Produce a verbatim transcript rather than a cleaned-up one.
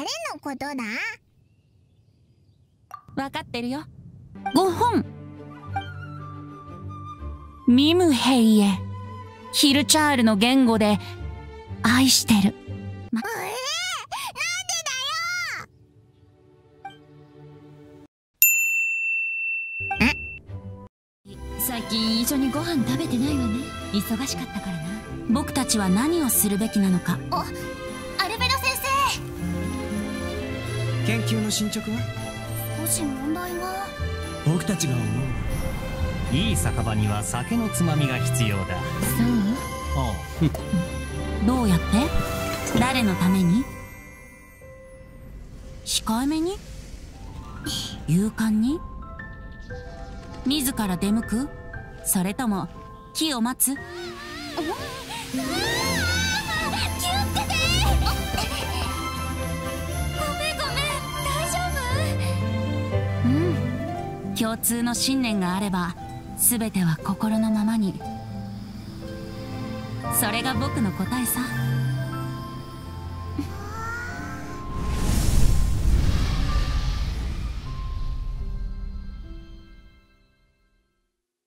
のことだ？ わかってるよ。ごほん。ミムヘイエ。ヒルチャールの言語で愛してる。ま、 えー、なんでだよ。 最近一緒にご飯食べてないわね。忙しかったからな。僕たちは何をするべきなのか。 お、アルベロ先生。 研究の進捗は？ 少し問題が。 僕たちが思う。 いい酒場には酒のつまみが必要だ。 そう？どうやって？誰のために？控えめに？勇敢に？自ら出向く？それとも木を待つ？ 気をつけて。ごめんごめん、大丈夫？ うん。共通の信念があれば全ては心のままに。それが僕の答えさ。